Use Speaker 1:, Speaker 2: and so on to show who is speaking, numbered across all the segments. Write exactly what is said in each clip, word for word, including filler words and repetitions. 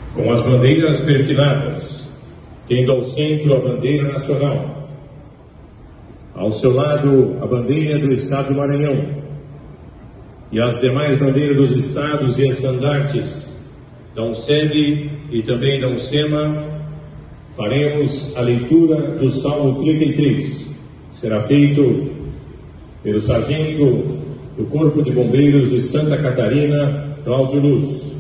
Speaker 1: com as bandeiras perfiladas, tendo ao centro a bandeira nacional, ao seu lado a bandeira do Estado do Maranhão e as demais bandeiras dos estados e estandartes da UNSEB e também da UNSEMA, faremos a leitura do Salmo trinta e três. Será feito pelo sargento do Corpo de Bombeiros de Santa Catarina, Cláudio Luz.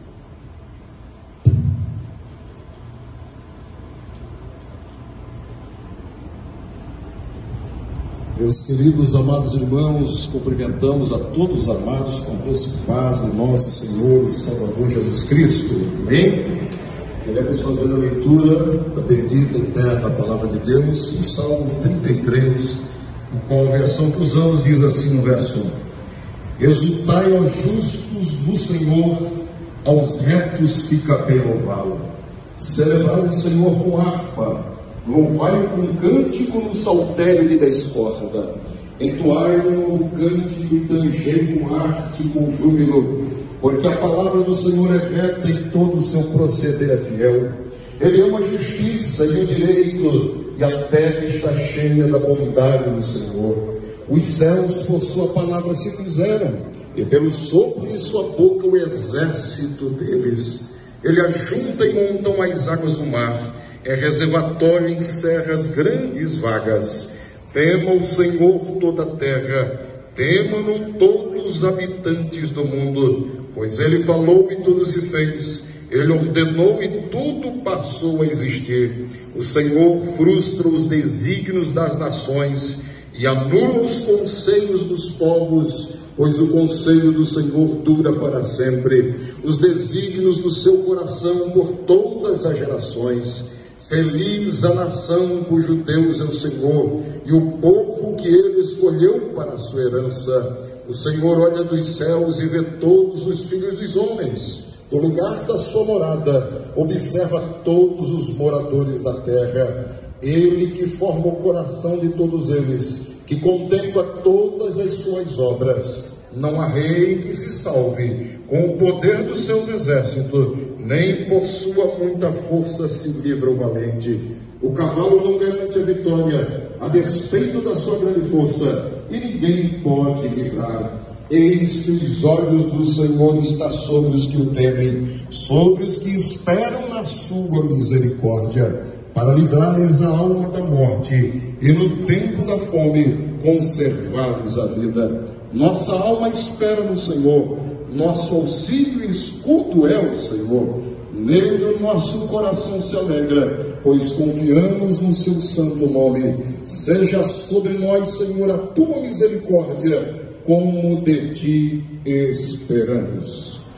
Speaker 2: Meus queridos, amados irmãos, cumprimentamos a todos os amados com doce paz do nosso Senhor e Salvador Jesus Cristo. Amém? Queremos fazer a leitura da bendita e eterna Palavra de Deus, o Salmo trinta e três, no qual a versão que usamos diz assim no verso um: Exultai, ó justos, no Senhor, aos retos fica bem louvá-lo. Celebrai o Senhor com harpa, louvai-o com cântico no saltério de dez cordas, entoai-lhe um novo cântico e tangei com arte e com júbilo, porque a palavra do Senhor é reta e todo o seu proceder é fiel. Ele ama a justiça e o direito, e a terra está cheia da bondade do Senhor. Os céus por sua palavra se fizeram, e pelo sopro de sua boca o exército deles. Ele ajunta e montam as águas do mar, é reservatório em serras grandes vagas. Tema o Senhor toda a terra, temam-no todos os habitantes do mundo, pois ele falou e tudo se fez, ele ordenou e tudo passou a existir. O Senhor frustra os desígnios das nações e anula os conselhos dos povos, pois o conselho do Senhor dura para sempre, os desígnios do seu coração por todas as gerações. Feliz a nação cujo Deus é o Senhor, e o povo que ele escolheu para a sua herança. O Senhor olha dos céus e vê todos os filhos dos homens. Do lugar da sua morada, observa todos os moradores da terra. Ele que forma o coração de todos eles, que contempla todas as suas obras. Não há rei que se salve com o poder dos seus exércitos, nem por sua muita força se livra o valente. O cavalo não garante a vitória, a despeito da sua grande força, e ninguém pode livrar. Eis que os olhos do Senhor estão sobre os que o temem, sobre os que esperam na sua misericórdia, para livrar-lhes a alma da morte, e no tempo da fome conservar-lhes a vida. Nossa alma espera no Senhor, nosso auxílio e escudo é o Senhor. Nele o nosso coração se alegra, pois confiamos no seu santo nome. Seja sobre nós, Senhor, a tua misericórdia, como de ti esperamos.